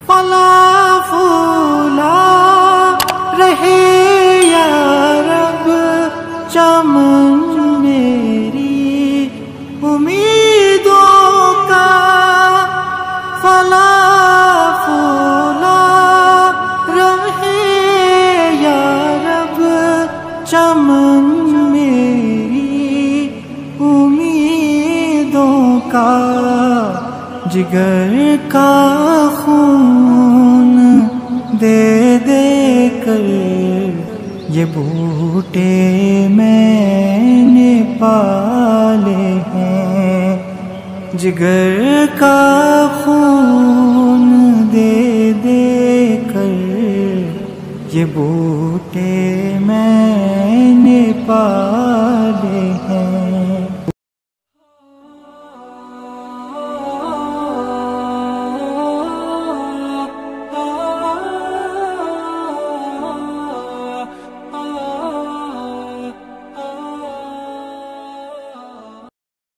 فلا پھولا رہے یا رب چمن میری امیدوں کا، فلا پھولا رہے یا رب چمن میری امیدوں کا، جگر کا خون دے دے کر یہ بوٹے میں نے پالے ہیں، جگر کا خون دے دے کر یہ بوٹے